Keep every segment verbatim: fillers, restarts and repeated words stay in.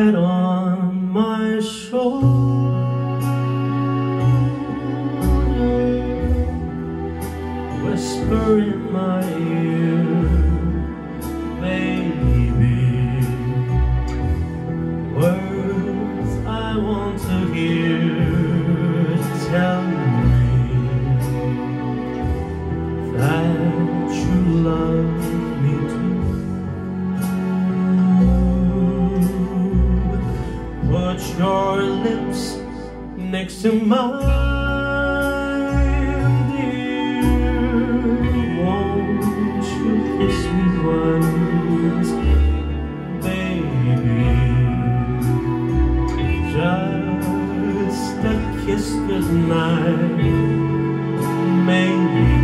head on my shoulder, whisper in my ear, baby, words I want to hear. Tell me that you love me too. Put your lips next to mine, dear. Won't you kiss me once, baby? Just a kiss goodnight, maybe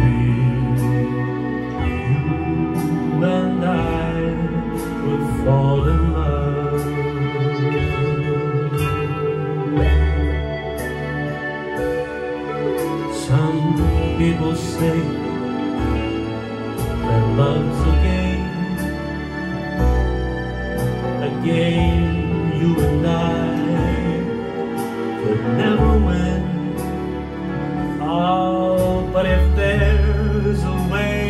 you and I would fall in love. Some people say that love's a game, a game you and I could never win. Oh, but if there's a way,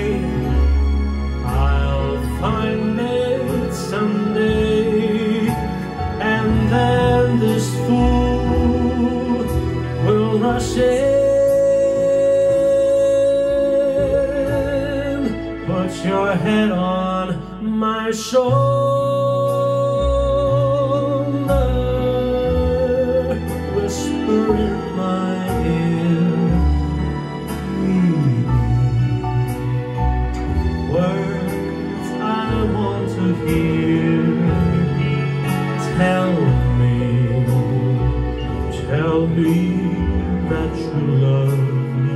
I'll find it someday, and then this fool will rush in. Put your head on my shoulder, whisper in my ear, mm. words I want to hear. Tell me, tell me that you love me.